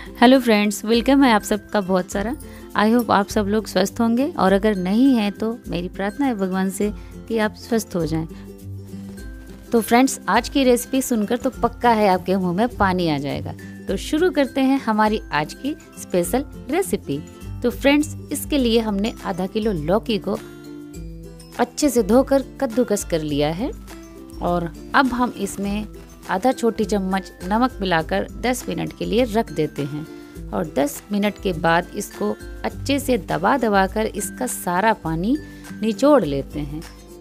Hello friends, welcome है आप सबका बहुत सारा। आई होप आप सब लोग स्वस्थ होंगे, और अगर नहीं हैं तो मेरी प्रार्थना है भगवान से कि आप स्वस्थ हो जाएं। तो फ्रेंड्स, आज की रेसिपी सुनकर तो पक्का है आपके मुंह में पानी आ जाएगा। तो शुरू करते हैं हमारी आज की स्पेशल रेसिपी। तो फ्रेंड्स, इसके लिए हमने आधा किलो लौकी को अच्छे से धोकर कद्दूकस कर लिया है, और अब हम इसमें आधा छोटी चम्मच नमक मिलाकर 10 मिनट के लिए रख देते हैं। और 10 मिनट के बाद इसको अच्छे से दबा कर इसका सारा पानी निचोड़ लेते हैं।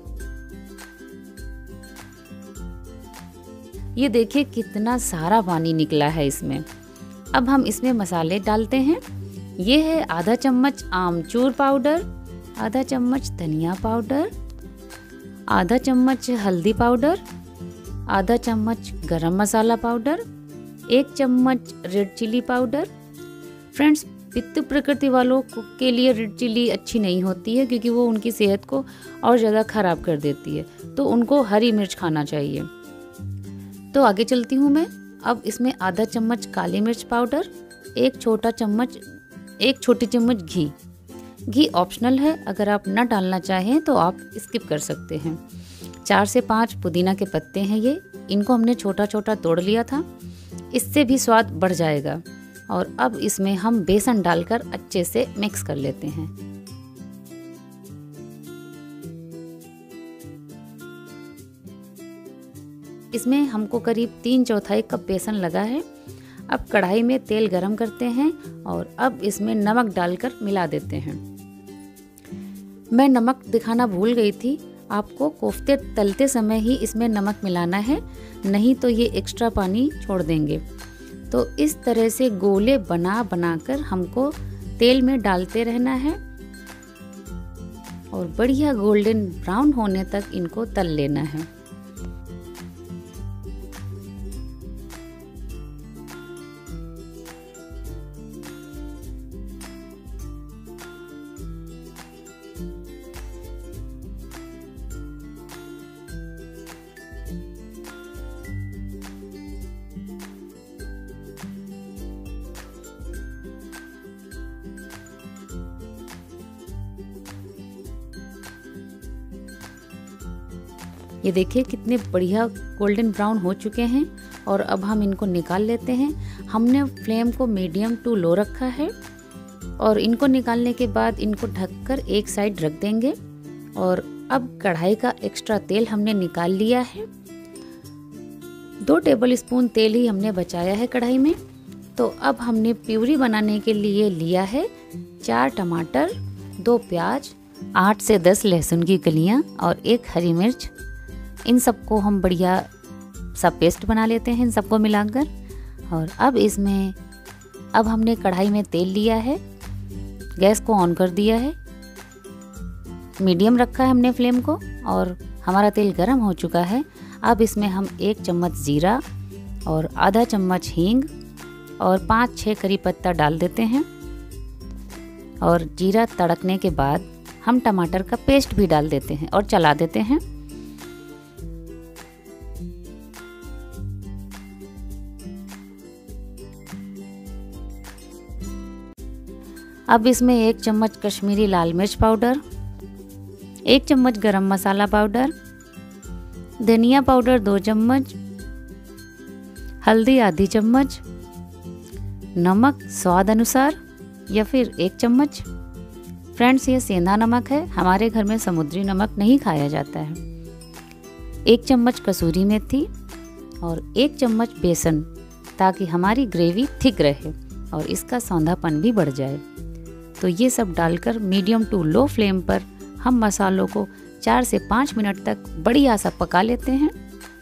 ये देखिए कितना सारा पानी निकला है इसमें। अब हम इसमें मसाले डालते हैं। ये है आधा चम्मच आमचूर पाउडर, आधा चम्मच धनिया पाउडर, आधा चम्मच हल्दी पाउडर, आधा चम्मच गरम मसाला पाउडर, 1 चम्मच रेड चिली पाउडर। फ्रेंड्स, पित्त प्रकृति वालों के लिए रेड चिली अच्छी नहीं होती है, क्योंकि वो उनकी सेहत को और ज़्यादा ख़राब कर देती है, तो उनको हरी मिर्च खाना चाहिए। तो आगे चलती हूँ मैं। अब इसमें आधा चम्मच काली मिर्च पाउडर, 1 छोटी चम्मच घी ऑप्शनल है, अगर आप न डालना चाहें तो आप स्किप कर सकते हैं। 4 से 5 पुदीना के पत्ते हैं ये, इनको हमने छोटा छोटा तोड़ लिया था, इससे भी स्वाद बढ़ जाएगा। और अब इसमें हम बेसन डालकर अच्छे से मिक्स कर लेते हैं। इसमें हमको करीब 3/4 कप बेसन लगा है। अब कढ़ाई में तेल गरम करते हैं, और अब इसमें नमक डालकर मिला देते हैं। मैं नमक दिखाना भूल गई थी, आपको कोफ्ते तलते समय ही इसमें नमक मिलाना है, नहीं तो ये एक्स्ट्रा पानी छोड़ देंगे। तो इस तरह से गोले बना कर हमको तेल में डालते रहना है, और बढ़िया गोल्डन ब्राउन होने तक इनको तल लेना है। ये देखिए कितने बढ़िया गोल्डन ब्राउन हो चुके हैं, और अब हम इनको निकाल लेते हैं। हमने फ्लेम को मीडियम टू लो रखा है, और इनको निकालने के बाद इनको ढककर एक साइड रख देंगे। और अब कढ़ाई का एक्स्ट्रा तेल हमने निकाल लिया है। 2 टेबल स्पून तेल ही हमने बचाया है कढ़ाई में। तो अब हमने प्यूरी बनाने के लिए लिया है 4 टमाटर, 2 प्याज, 8 से 10 लहसुन की कलियां और 1 हरी मिर्च। इन सबको हम बढ़िया सा पेस्ट बना लेते हैं, इन सबको मिलाकर। और अब हमने कढ़ाई में तेल लिया है, गैस को ऑन कर दिया है, मीडियम रखा है हमने फ्लेम को, और हमारा तेल गर्म हो चुका है। अब इसमें हम 1 चम्मच जीरा और आधा चम्मच हींग और 5-6 करी पत्ता डाल देते हैं। और जीरा तड़कने के बाद हम टमाटर का पेस्ट भी डाल देते हैं और चला देते हैं। अब इसमें 1 चम्मच कश्मीरी लाल मिर्च पाउडर, 1 चम्मच गरम मसाला पाउडर, धनिया पाउडर 2 चम्मच, हल्दी आधी चम्मच, नमक स्वाद अनुसार या फिर 1 चम्मच। फ्रेंड्स, ये सेंधा नमक है, हमारे घर में समुद्री नमक नहीं खाया जाता है। 1 चम्मच कसूरी मेथी और 1 चम्मच बेसन, ताकि हमारी ग्रेवी थिक रहे और इसका सौंधापन भी बढ़ जाए। तो ये सब डालकर मीडियम टू लो फ्लेम पर हम मसालों को 4 से 5 मिनट तक बढ़िया सा पका लेते हैं।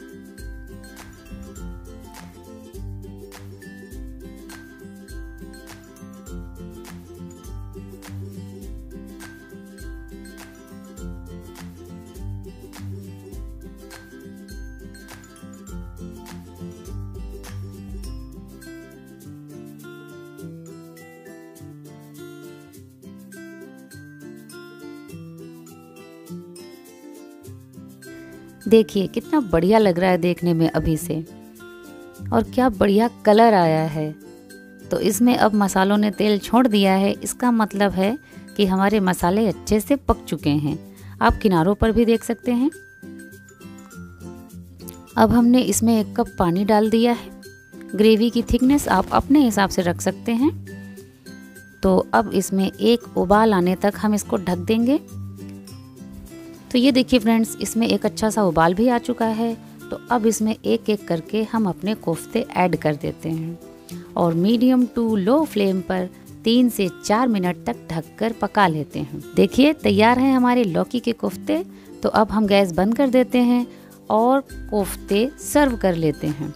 देखिए कितना बढ़िया लग रहा है देखने में अभी से, और क्या बढ़िया कलर आया है। तो इसमें अब मसालों ने तेल छोड़ दिया है, इसका मतलब है कि हमारे मसाले अच्छे से पक चुके हैं। आप किनारों पर भी देख सकते हैं। अब हमने इसमें 1 कप पानी डाल दिया है। ग्रेवी की थिकनेस आप अपने हिसाब से रख सकते हैं। तो अब इसमें 1 उबाल आने तक हम इसको ढक देंगे। तो ये देखिए फ्रेंड्स, इसमें एक अच्छा सा उबाल भी आ चुका है। तो अब इसमें एक एक करके हम अपने कोफ्ते ऐड कर देते हैं और मीडियम टू लो फ्लेम पर 3 से 4 मिनट तक ढककर पका लेते हैं। देखिए तैयार हैं हमारे लौकी के कोफ्ते। तो अब हम गैस बंद कर देते हैं और कोफ्ते सर्व कर लेते हैं।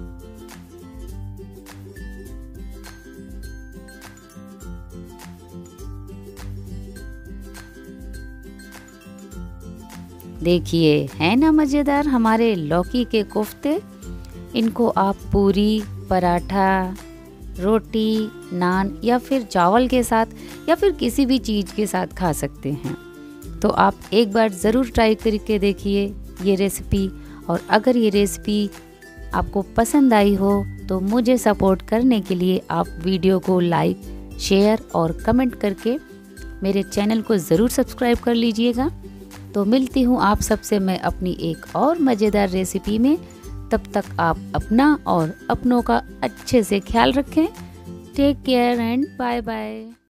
देखिए है ना मज़ेदार हमारे लौकी के कोफ्ते। इनको आप पूरी, पराठा, रोटी, नान या फिर चावल के साथ या फिर किसी भी चीज़ के साथ खा सकते हैं। तो आप एक बार ज़रूर ट्राई करके देखिए ये रेसिपी। और अगर ये रेसिपी आपको पसंद आई हो तो मुझे सपोर्ट करने के लिए आप वीडियो को लाइक, शेयर और कमेंट करके मेरे चैनल को ज़रूर सब्सक्राइब कर लीजिएगा। तो मिलती हूँ आप सबसे मैं अपनी एक और मज़ेदार रेसिपी में। तब तक आप अपना और अपनों का अच्छे से ख्याल रखें। Take care and bye bye.